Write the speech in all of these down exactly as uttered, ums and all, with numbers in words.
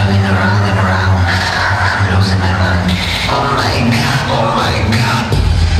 going around and around. I'm losing my mind. Oh my god, oh my god.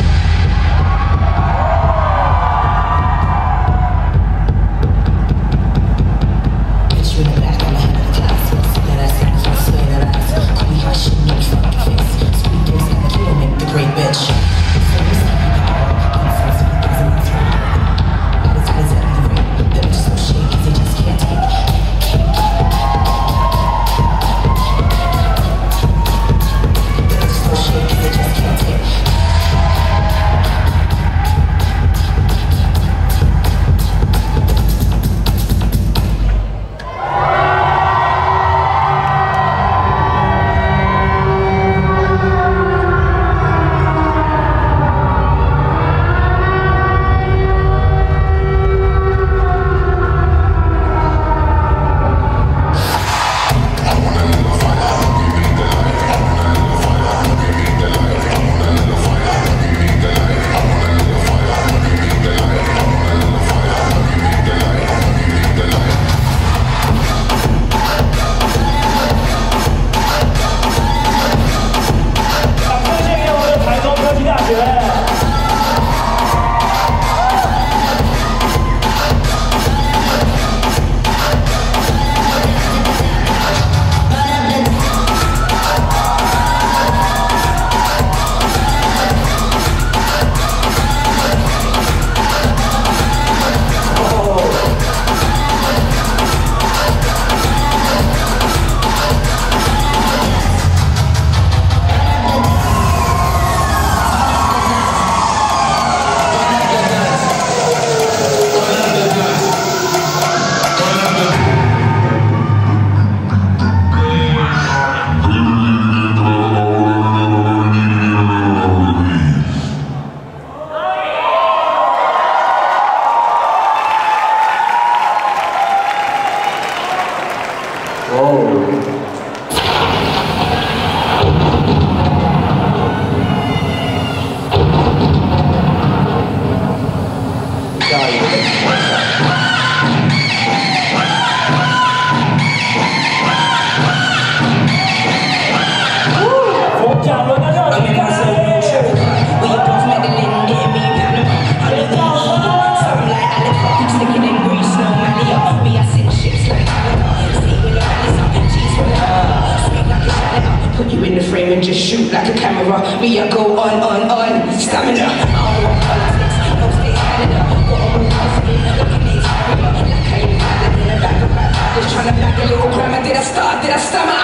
Me, I go on, on, on, stamina. I don't want politics, no stay Canada. What a move, I'm saying, look at me, like I ain't mad in the back of my head. Just tryna back a little grammar, did I start, did I stammer?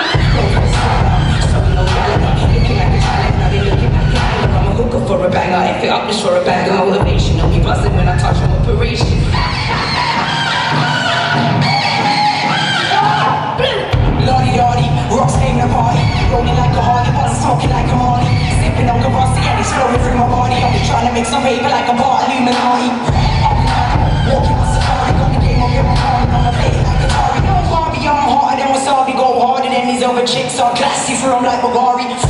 So no Gallagher, looking like a talent, now they looking like a banger. I'm a hooker for a banger, if it up just for a bag of motivation. Don't be buzzing when I touch on operation. Lordy, lordy, rocks aim the party, rolling like a Harley, while I'm smoking like a Marley. Sipping on Kavasi and it's flowing through my body. I'm just trying to make some paper like a bar Illuminati. Walking my safari, got the game up in my car, on my face like a Atari. No Barbie, I'm harder than wasabi, go harder than these other chicks are classy, for I'm like Bulgari.